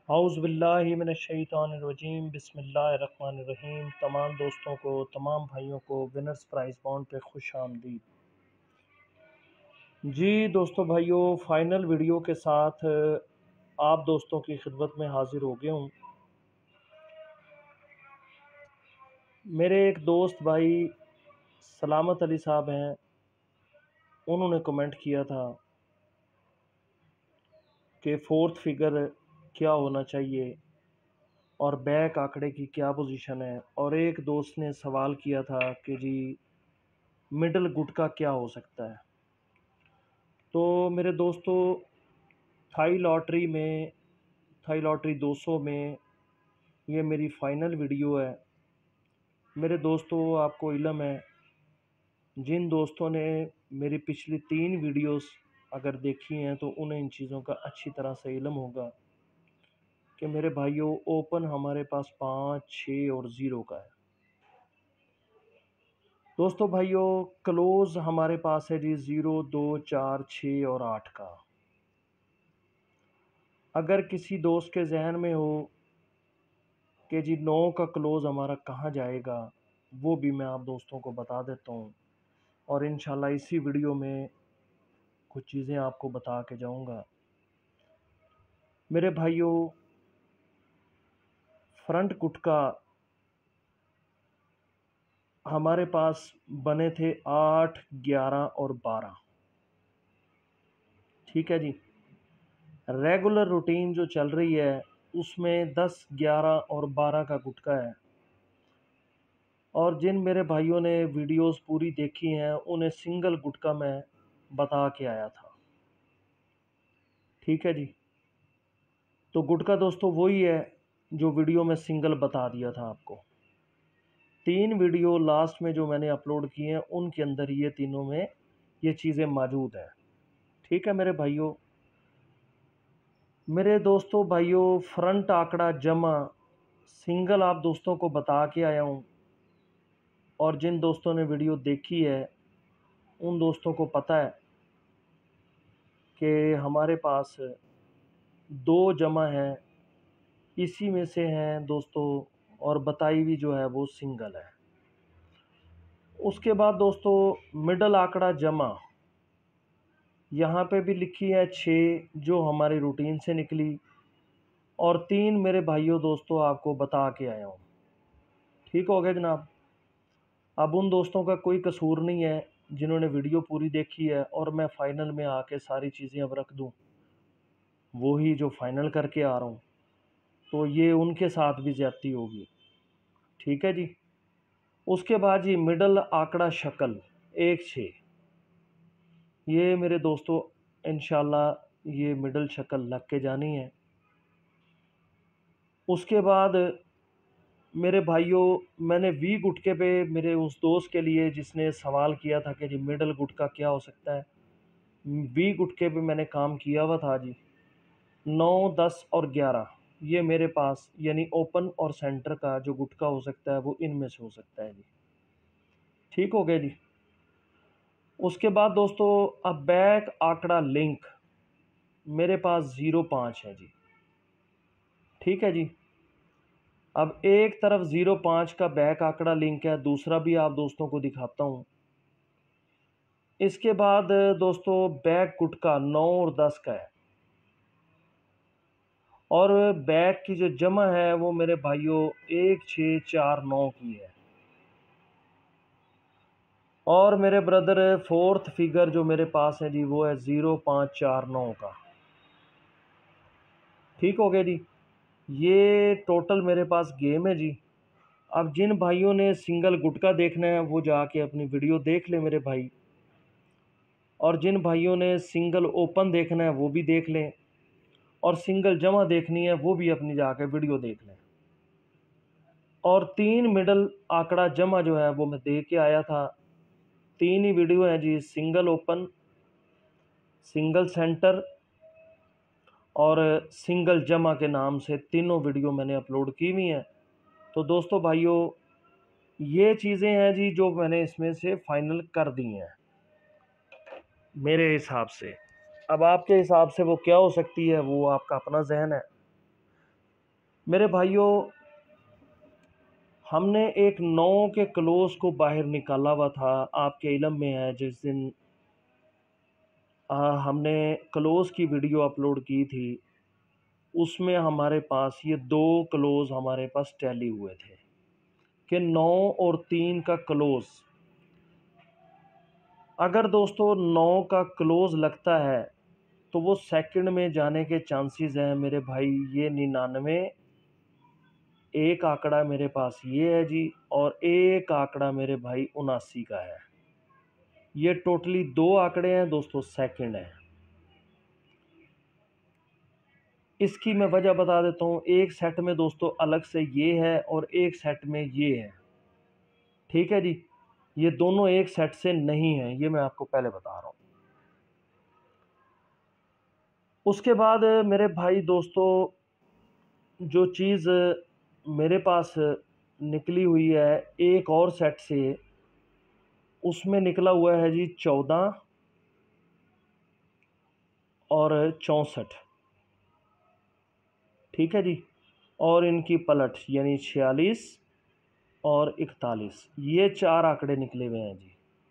औज़ुबिल्लाहिमिनश्शैतानिर्रजीम बिस्मिल्लाहिर्रहमानिर्रहीम। तमाम दोस्तों को, तमाम भाइयों को विनर्स प्राइज़ बॉन्ड पे खुश आमदीद। जी दोस्तों भाइयों, फाइनल वीडियो के साथ आप दोस्तों की खिदमत में हाज़िर हो गया हूँ। मेरे एक दोस्त भाई सलामत अली साहब हैं, उन्होंने कमेंट किया था कि फोर्थ फिगर क्या होना चाहिए और बैक आंकड़े की क्या पोजीशन है। और एक दोस्त ने सवाल किया था कि जी मिडल गुटका क्या हो सकता है। तो मेरे दोस्तों, थाई लॉटरी में, थाई लॉटरी 200 में ये मेरी फ़ाइनल वीडियो है। मेरे दोस्तों, आपको इल्म है, जिन दोस्तों ने मेरी पिछली 3 वीडियोस अगर देखी हैं तो उन्हें इन चीज़ों का अच्छी तरह से इल्म होगा कि मेरे भाइयों, ओपन हमारे पास 5, 6 और 0 का है। दोस्तों भाइयों, क्लोज़ हमारे पास है जी 0, 2, 4, 6 और 8 का। अगर किसी दोस्त के जहन में हो कि जी 9 का क्लोज़ हमारा कहाँ जाएगा, वो भी मैं आप दोस्तों को बता देता हूँ। और इंशाल्लाह इसी वीडियो में कुछ चीज़ें आपको बता के जाऊँगा। मेरे भाइयों, फ्रंट गुटका हमारे पास बने थे 8, 11 और 12। ठीक है जी। रेगुलर रूटीन जो चल रही है उसमें 10, 11 और 12 का गुटका है। और जिन मेरे भाइयों ने वीडियोस पूरी देखी हैं उन्हें सिंगल गुटका मैं बता के आया था। ठीक है जी। तो गुटका दोस्तों वही है जो वीडियो में सिंगल बता दिया था आपको। 3 वीडियो लास्ट में जो मैंने अपलोड किए हैं उनके अंदर ये तीनों में ये चीज़ें मौजूद हैं। ठीक है मेरे भाइयों। मेरे दोस्तों भाइयों, फ्रंट आंकड़ा जमा सिंगल आप दोस्तों को बता के आया हूँ। और जिन दोस्तों ने वीडियो देखी है उन दोस्तों को पता है कि हमारे पास 2 जमा हैं, इसी में से हैं दोस्तों, और बताई भी जो है वो सिंगल है। उसके बाद दोस्तों, मिडल आंकड़ा जमा यहाँ पे भी लिखी है 6 जो हमारी रूटीन से निकली, और 3 मेरे भाइयों दोस्तों आपको बता के आया हूँ। ठीक हो गया जनाब। अब उन दोस्तों का कोई कसूर नहीं है जिन्होंने वीडियो पूरी देखी है और मैं फ़ाइनल में आके सारी चीज़ें अब रख दूँ, वही जो फ़ाइनल करके आ रहा हूँ, तो ये उनके साथ भी ज़्यादती होगी। ठीक है जी। उसके बाद जी मिडल आंकड़ा शक्ल 1, 6, ये मेरे दोस्तों इंशाल्लाह ये मिडल शक्ल लग के जानी है। उसके बाद मेरे भाइयों, मैंने वी गुटके पे मेरे उस दोस्त के लिए जिसने सवाल किया था कि जी मिडल गुटका क्या हो सकता है, वी गुटके पे मैंने काम किया हुआ था जी। 9, 10 और 11 ये मेरे पास, यानी ओपन और सेंटर का जो गुटका हो सकता है वो इनमें से हो सकता है जी। ठीक हो गया जी। उसके बाद दोस्तों, अब बैक आंकड़ा लिंक मेरे पास 0, 5 है जी। ठीक है जी। अब एक तरफ 0, 5 का बैक आंकड़ा लिंक है, दूसरा भी आप दोस्तों को दिखाता हूँ। इसके बाद दोस्तों बैक गुटका 9 और 10 का है, और बैक की जो जमा है वो मेरे भाइयों 1, 6, 4, 9 की है। और मेरे ब्रदर फोर्थ फिगर जो मेरे पास है जी वो है 0, 5, 4, 9 का। ठीक हो गया जी। ये टोटल मेरे पास गेम है जी। अब जिन भाइयों ने सिंगल गुटका देखना है वो जाके अपनी वीडियो देख ले मेरे भाई, और जिन भाइयों ने सिंगल ओपन देखना है वो भी देख लें, और सिंगल जमा देखनी है वो भी अपनी जाके वीडियो देख लें। और 3 मिडल आंकड़ा जमा जो है वो मैं दे के आया था। 3 ही वीडियो हैं जी, सिंगल ओपन, सिंगल सेंटर और सिंगल जमा के नाम से तीनों वीडियो मैंने अपलोड की हुई हैं। तो दोस्तों भाइयों, ये चीज़ें हैं जी जो मैंने इसमें से फाइनल कर दी हैं मेरे हिसाब से। अब आपके हिसाब से वो क्या हो सकती है वो आपका अपना जहन है। मेरे भाइयों, हमने एक 9 के क्लोज को बाहर निकाला हुआ था। आपके इल्म में है, जिस दिन हमने क्लोज की वीडियो अपलोड की थी, उसमें हमारे पास ये 2 क्लोज हमारे पास टैली हुए थे कि 9 और 3 का क्लोज। अगर दोस्तों 9 का क्लोज लगता है तो वो सेकंड में जाने के चांसेस हैं मेरे भाई, ये 99। एक आंकड़ा मेरे पास ये है जी, और एक आंकड़ा मेरे भाई 79 का है। ये टोटली 2 आंकड़े हैं दोस्तों, सेकंड है। इसकी मैं वजह बता देता हूँ। एक सेट में दोस्तों अलग से ये है और एक सेट में ये है, ठीक है जी। ये दोनों एक सेट से नहीं है, ये मैं आपको पहले बता रहा हूँ। उसके बाद मेरे भाई दोस्तों, जो चीज़ मेरे पास निकली हुई है एक और सेट से, उसमें निकला हुआ है जी 14 और 64, ठीक है जी। और इनकी पलट यानी 46 और 41, ये 4 आंकड़े निकले हुए हैं जी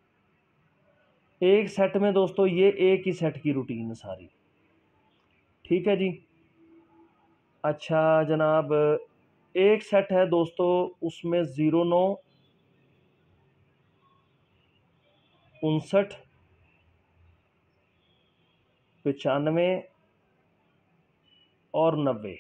एक सेट में दोस्तों। ये एक ही सेट की रूटीन है सारी, ठीक है जी। अच्छा जनाब, एक सेट है दोस्तों, उसमें 09, 59, 95 और 90,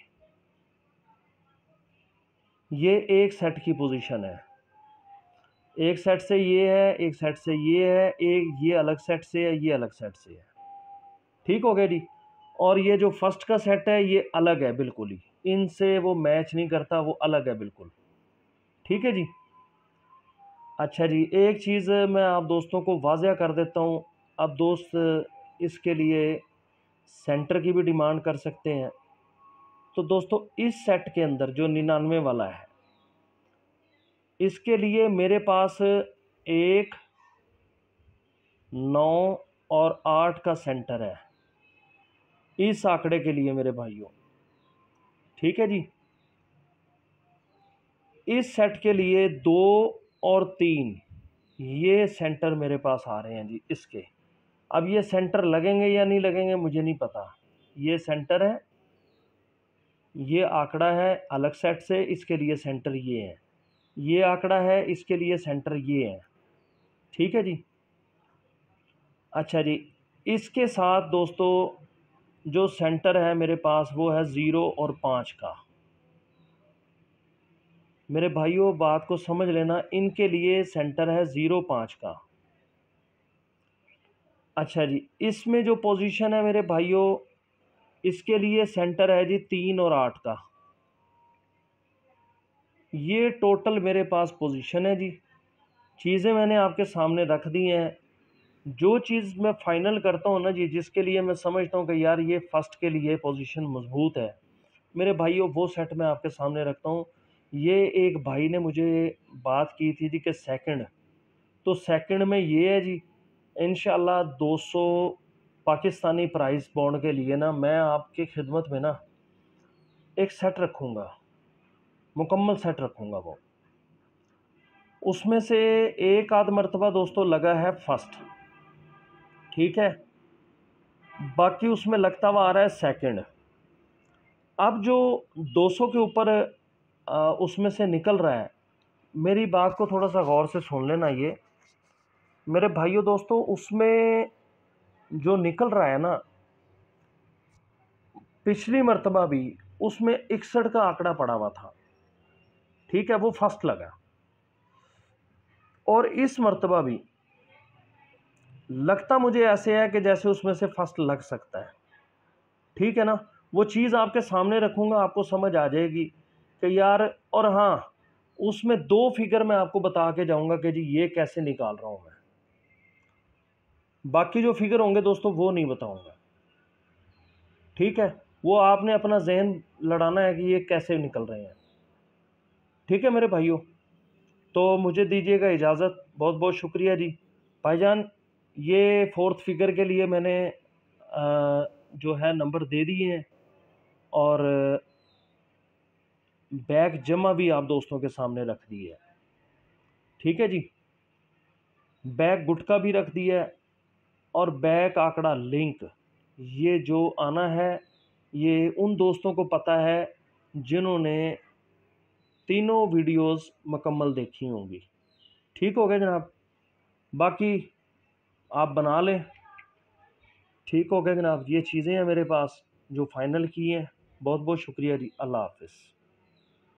ये एक सेट की पोजीशन है। एक सेट से ये है, एक सेट से ये है, एक ये अलग सेट से है, ये अलग सेट से है, ठीक हो गया जी। और ये जो फर्स्ट का सेट है ये अलग है बिल्कुल ही, इनसे वो मैच नहीं करता, वो अलग है बिल्कुल, ठीक है जी। अच्छा जी, एक चीज़ मैं आप दोस्तों को वाज़ह कर देता हूँ। अब दोस्त इसके लिए सेंटर की भी डिमांड कर सकते हैं। तो दोस्तों इस सेट के अंदर जो 99 वाला है, इसके लिए मेरे पास 1, 9 और 8 का सेंटर है इस आंकड़े के लिए मेरे भाइयों, ठीक है जी। इस सेट के लिए 2 और 3 ये सेंटर मेरे पास आ रहे हैं जी इसके। अब ये सेंटर लगेंगे या नहीं लगेंगे मुझे नहीं पता। ये सेंटर है, ये आंकड़ा है अलग सेट से, इसके लिए सेंटर ये है। ये आंकड़ा है, इसके लिए सेंटर ये है, ठीक है जी। अच्छा जी, इसके साथ दोस्तों जो सेंटर है मेरे पास वो है 0 और 5 का। मेरे भाइयों बात को समझ लेना, इनके लिए सेंटर है 0, 5 का। अच्छा जी, इसमें जो पोजीशन है मेरे भाइयों, इसके लिए सेंटर है जी 3 और 8 का। ये टोटल मेरे पास पोजीशन है जी। चीज़ें मैंने आपके सामने रख दी हैं। जो चीज़ मैं फाइनल करता हूँ ना जी, जिसके लिए मैं समझता हूँ कि यार ये फर्स्ट के लिए पोजीशन मजबूत है, मेरे भाइयों वो सेट मैं आपके सामने रखता हूँ। ये एक भाई ने मुझे बात की थी जी कि सेकंड, तो सेकंड में ये है जी। इंशाल्लाह 200 पाकिस्तानी प्राइस बॉन्ड के लिए ना मैं आपकी खिदमत में ना एक सेट रखूँगा, मुकम्मल सेट रखूँगा। वो उसमें से एक आध मरतबा दोस्तों लगा है फर्स्ट, ठीक है, बाकी उसमें लगता हुआ आ रहा है सेकंड। अब जो 200 के ऊपर उसमें से निकल रहा है, मेरी बात को थोड़ा सा गौर से सुन लेना। ये मेरे भाइयों दोस्तों, उसमें जो निकल रहा है ना, पिछली मर्तबा भी उसमें 61 का आंकड़ा पड़ा हुआ था, ठीक है, वो फर्स्ट लगा। और इस मर्तबा भी लगता मुझे ऐसे है कि जैसे उसमें से फर्स्ट लग सकता है, ठीक है ना। वो चीज़ आपके सामने रखूँगा, आपको समझ आ जाएगी कि यार। और हाँ, उसमें 2 फिगर मैं आपको बता के जाऊँगा कि जी ये कैसे निकाल रहा हूँ मैं। बाकी जो फिगर होंगे दोस्तों वो नहीं बताऊँगा, ठीक है। वो आपने अपना जहन लड़ाना है कि ये कैसे निकल रहे हैं, ठीक है मेरे भाइयों। तो मुझे दीजिएगा इजाज़त, बहुत बहुत शुक्रिया जी भाईजान। ये फोर्थ फिगर के लिए मैंने जो है नंबर दे दिए हैं। और बैक जमा भी आप दोस्तों के सामने रख दी है। ठीक है जी, बैक गुटका भी रख दिया है, और बैक आंकड़ा लिंक ये जो आना है, ये उन दोस्तों को पता है जिन्होंने तीनों वीडियोस मुकम्मल देखी होंगी। ठीक हो गया जनाब, बाकी आप बना लें। ठीक हो गया जनाब, ये चीज़ें हैं मेरे पास जो फाइनल की हैं। बहुत बहुत शुक्रिया जी, अल्लाह हाफिज़।